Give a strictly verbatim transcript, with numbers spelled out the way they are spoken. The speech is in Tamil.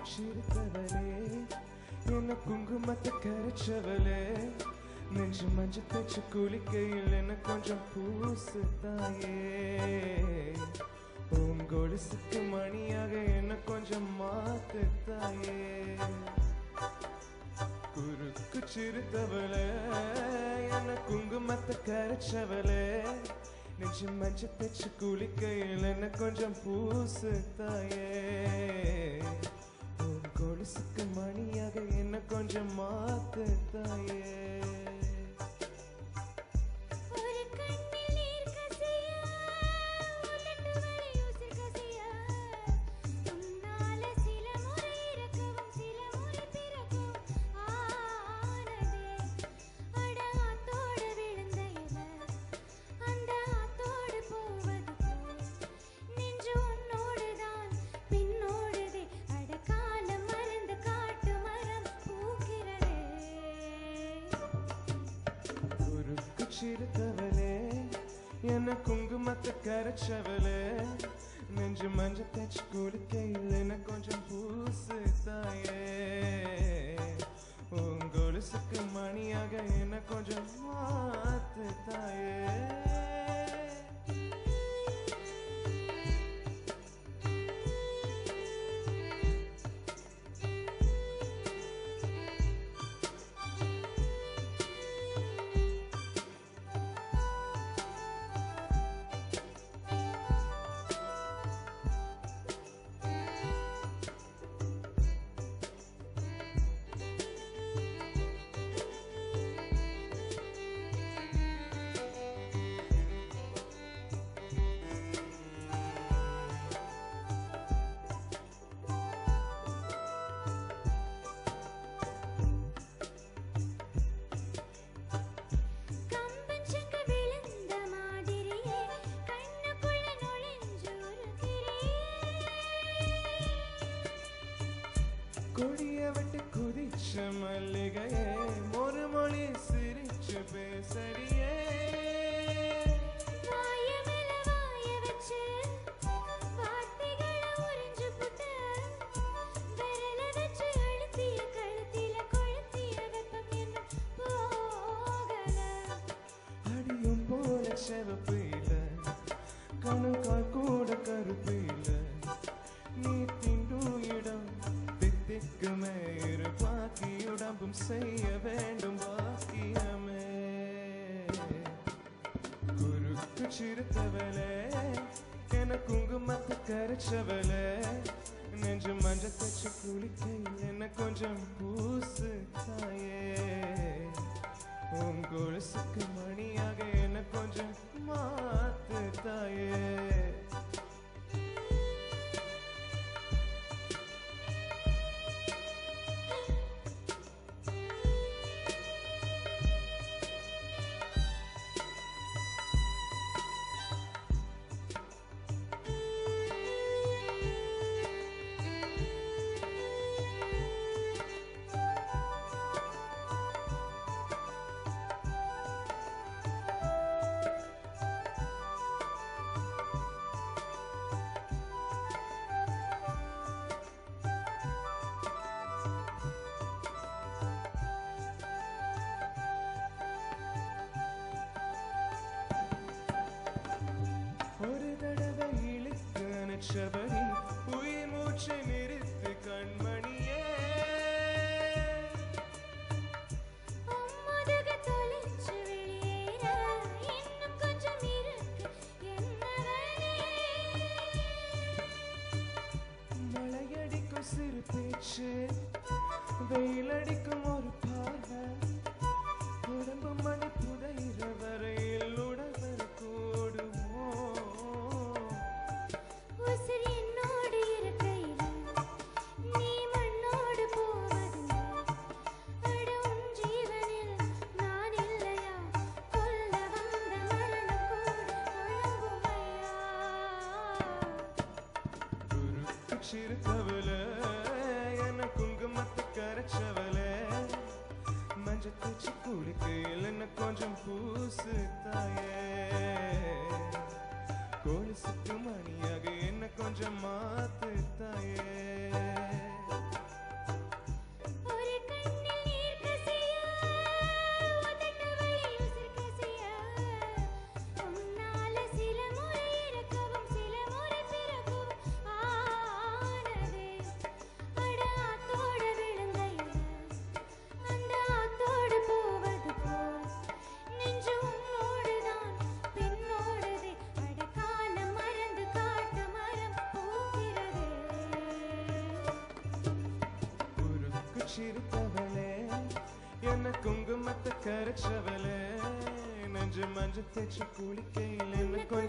சிரித்தவளே என்ன குங்குமத்தை கரைச்சவளே நெஞ்சு மஞ்சள் தேய்ச்சி குளிக்கையில் என்ன கொஞ்சம் பூசு தாயே உன் கொலுசுக்கு மணியாக என்ன கொஞ்சம் மாத்து தாயே குறுக்கு சிரித்தவளே என்ன குங்குமத்தை கரைச்சவளே நெஞ்சு மஞ்சள் தேய்ச்சி குளிக்கையில் என்ன கொஞ்சம் பூசு தாயே உன் கொலுசுக்கு மணியாக என்ன கொஞ்சம் மாத்து தாயே சிரித்தவளே என்ன குங்குமத்தை கரைச்சவளே நெஞ்சு மஞ்சள் தேய்ச்சி குளிக்கையில் என்ன கொஞ்சம் பூசு தாயே உன் கொலுசுக்கு மணியாக என்ன கொஞ்சம் மாத்து தாயே கொடிய விட்டு குதிச்ச மல்லிகையே ஒரு மொழி சிரிச்சு பேசடியே அடியும் போல செவப்பு இல்ல கணுக்கால் கூட கருப்பு இல்ல நீ திண்டும் இடம் திக்குமே இரு பாக்கியுடம்பும் செய்ய வேண்டும் பாக்கியமே குறுக்கு சிரித்தவளே என குங்குமத்தை கரைச்சவளே நெஞ்சு மஞ்சள் தேய்ச்சி குளிக்கையில் என்ன கொஞ்சம் பூசு தாயே உன் கொலுசுக்கு மணியாக என்ன கொஞ்சம் மாத்து தாயே ஒரு தடவை இழுத்து அணைச்சபடி உயிர் மூச்சை நிறுத்து கண்மணியே மழையடிக்கும் சிறு பேச்சு வெயிலடிக்கும் ஒரு பார்வை உடம்பு மணி புதைகிற வரையில் உடம்பு கூடுமோ சிரித்தவளே என்ன குங்குமத்தை கரைச்சவளே மஞ்சள் தேய்ச்சி குளிக்கையில் என்ன கொஞ்சம் பூசு தாயே கொலுசுக்கு மணியாக என்ன கொஞ்சம் மாத்து தாயே பார்த்து சிரித்தவளே என்ன குங்குமத்தை கரைச்சவளே நெஞ்சு மஞ்சள் தேய்ச்சி குளிக்கையில் என்ன